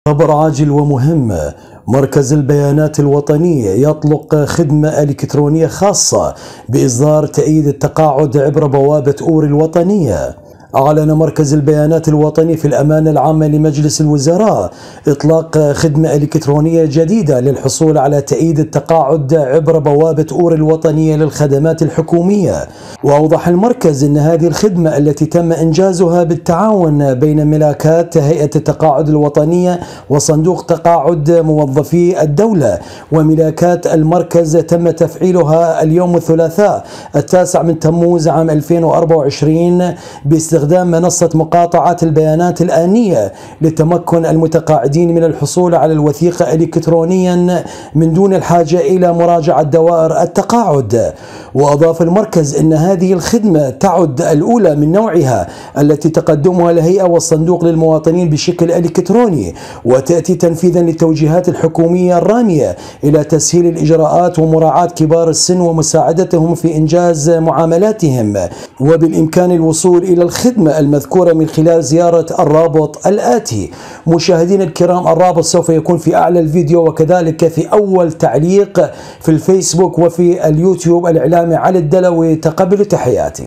خبر عاجل ومهم. مركز البيانات الوطني يطلق خدمة إلكترونية خاصة بإصدار تأييد التقاعد عبر بوابة أور الوطنية. أعلن مركز البيانات الوطني في الأمانة العامة لمجلس الوزراء إطلاق خدمة إلكترونية جديدة للحصول على تأييد التقاعد عبر بوابة أور الوطنية للخدمات الحكومية. وأوضح المركز أن هذه الخدمة التي تم إنجازها بالتعاون بين ملاكات هيئة التقاعد الوطنية وصندوق تقاعد موظفي الدولة وملاكات المركز تم تفعيلها اليوم الثلاثاء 9 تموز عام 2024 باستخدام منصة مقاطعة البيانات الآنية لتمكن المتقاعدين من الحصول على الوثيقة إلكترونيا من دون الحاجة إلى مراجعة دوائر التقاعد. وأضاف المركز أن هذه الخدمة تعد الأولى من نوعها التي تقدمها الهيئة والصندوق للمواطنين بشكل إلكتروني، وتأتي تنفيذا للتوجيهات الحكومية الرامية إلى تسهيل الإجراءات ومراعاة كبار السن ومساعدتهم في إنجاز معاملاتهم. وبالإمكان الوصول إلى الخدمة المذكورة من خلال زيارة الرابط الآتي. مشاهدينا الكرام، الرابط سوف يكون في أعلى الفيديو وكذلك في أول تعليق في الفيسبوك وفي اليوتيوب. الإعلامي علي الدلوي، تقبلوا تحياتي.